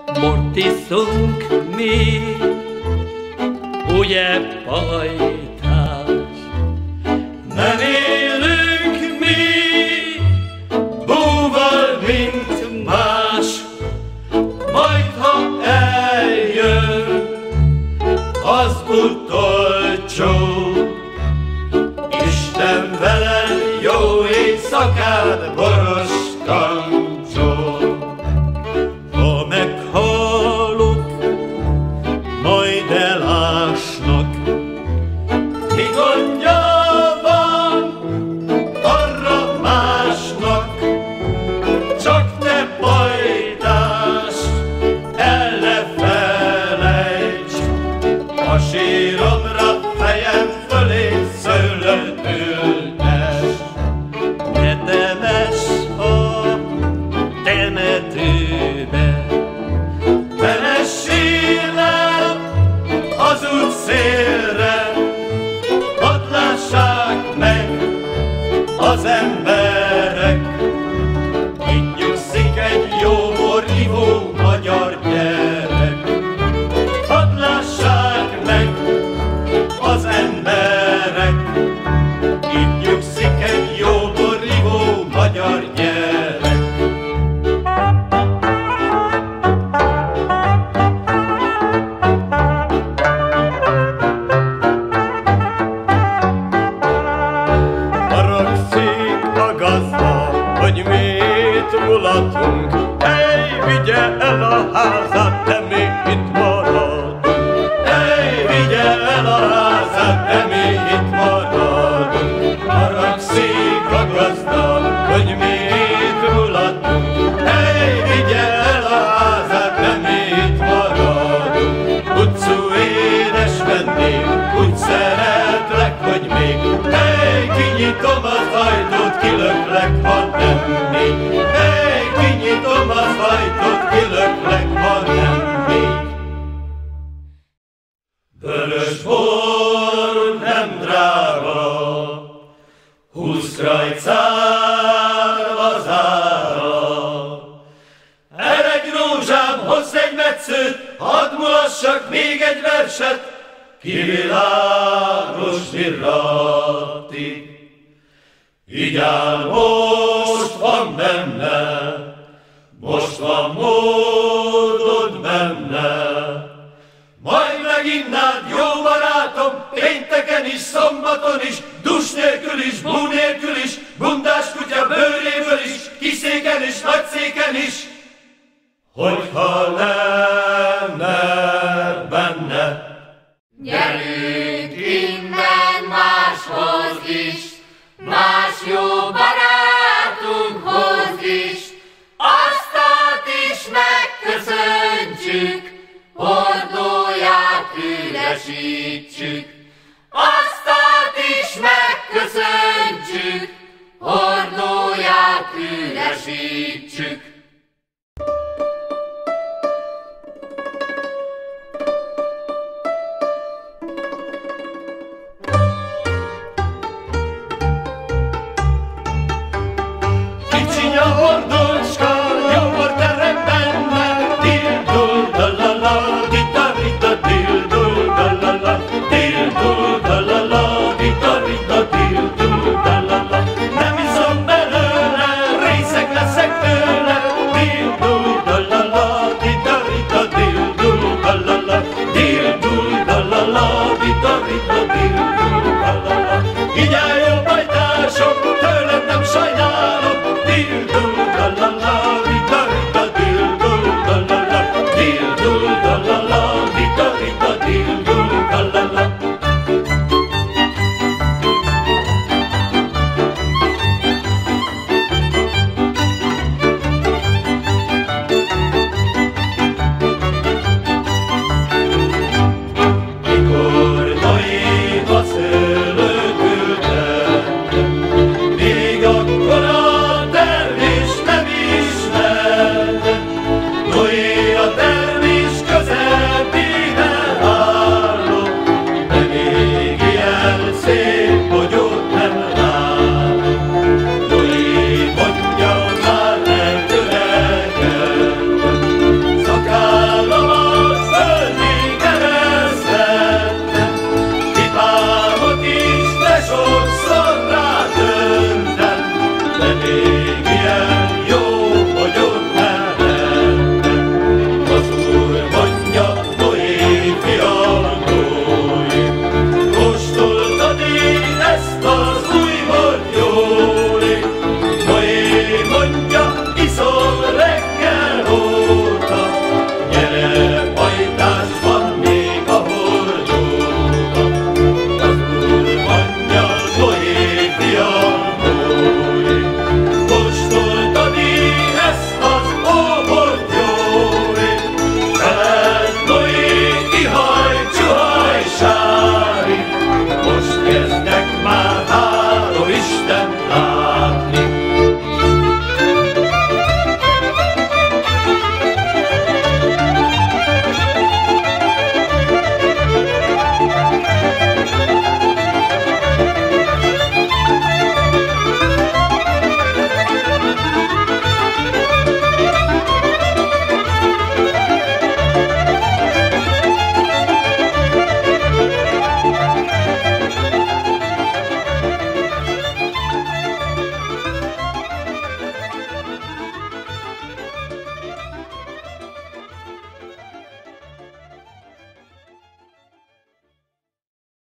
Bort iszunk mi, ugye pajtás? Nem élünk mi búval, mint más, majd ha eljön az utolsó. Isten veled jó éjszakát, boros kancsó. Ha meghalok, majd elásnak, mi gondja van arra másnak? Csak ne pajtás, el ne felejts, a síromra fejem fölé szőlőt ültes. Ne temess a temetőbe, temessél el az útszélre, hadd lássák meg az emberek. Itt nyugszik egy jó borivó magyar gyerek. Hadd lássák meg az emberek. Itt nyugszik egy jó borivó magyar gyerek. Haragszik a gazda, hogy mit mulatunk. Hey, vigye el a házát, de mi itt maradunk. Hey, vigye el a házát, de mi itt maradunk. Haragszik a gazda, hogy mit mulatunk. Hey, vigye el a házát, de mi itt maradunk. Utcú édes vendég, úgy szeretlek, hogy még. Hey, kinyitom az ajtót, kilöklek, ha nem még. Hey, kinyitom az ajtót, kilöklek, ha nem még. Vörös bor nem drága, 20 krajcár az ára. Eredj rózsám, hozz egy metszőt, hadd mulassak még egy verset, kivilágos virrati. Így áll, most van benne, most van módod benne. Majd meginnád, jó barátom, pénteken is, szombaton is, dus nélkül is, bú nélkül is, bundás kutya bőréből is, kiszéken is, nagyszéken is. Hogyha lenne benne. Gyerünk innen máshoz is, más jó barátunkhoz is, asztalt is megköszöntsük, hordóját üresítsük. Asztalt is megköszöntsük, hordóját üresítsük.